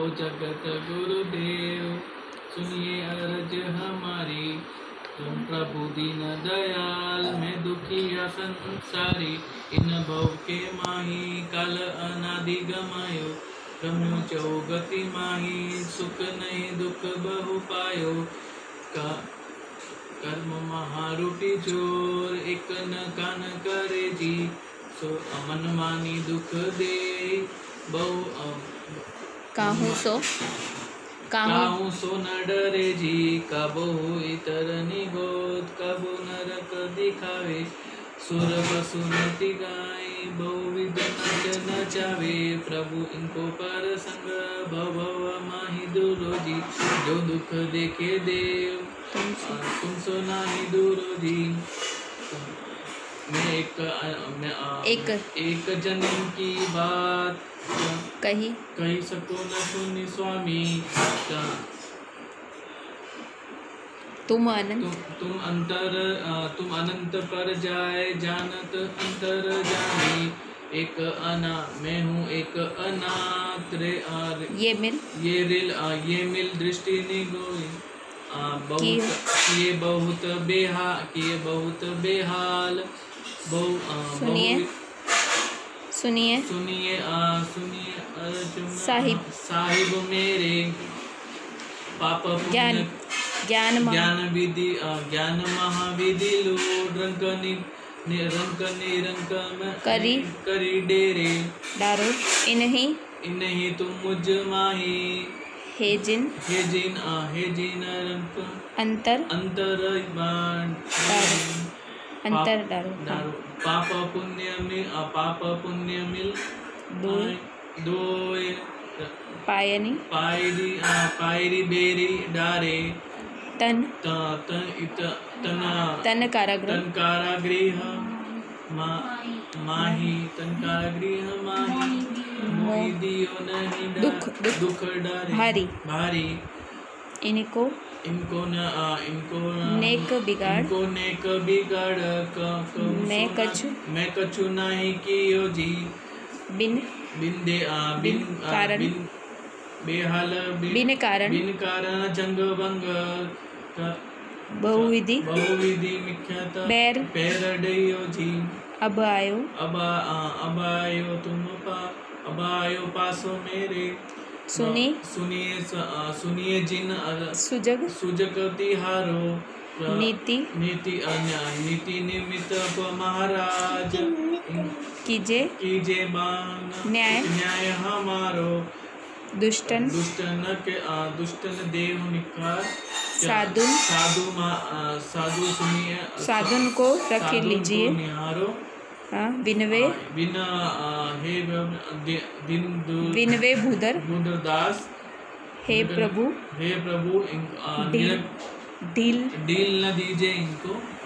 जगत गुरुदेव, सुनिए अरज हमारी। तुम प्रभु दीन दयाल, मैं दुखिया संसारी। इन भव के माही, काल अनादि गमायो। रम्यो चौगति माही, सुख नहीं दुख बहु पायो। कर्म महारूपी जोर, एक न कान करे जी। सो अमन मानी दुख दे, बहु काहू सो न डरे जी। कबो इतर निगोद, कबो नरक दिखावे। सुर बसुमति गाय, बहुविध नच नचावे। प्रभु इनको पर संग, भव माही दूरो जी। जो दुख देखे देव, तुम सो नाही दूरो जी। मैं एक जन्म की बात कही सको न सुनी स्वामी। तुम अनंत पर जाए, जानत अंतर जानी। एक अना मैं हूँ एक अनाथ रे। ये मिल दृष्टि निगोई। किए बहुत बेहाल। सुनिए साहिब मेरे। पाप ज्ञान महाविधि लोड। रंक निरंक करी डेरे। इन्हीं तुम मुझ माही। हे जिन रंक अंतर डारो। पाप पुण्य मिल दोए। पायरी बेरी डारे। तन कारागृह माही। मोहि दियो नहीं दुख डारे भारी। इनको नेक बिगाड़। मैं कछु नहीं कियो जी। बिन कारण जंग भंग। बहुविधि मिख्यात पैर डयो जी। अब आयो पासो मेरे। सुनिए जिन सुजग तिहारो। नीति निमित्त महाराज। कीजे बान न्याय हमारो। दुष्टन देव निकार। साधुन को रख लीजिए। विनवे भूदर दास। हे प्रभु डील न दीजिए इनको।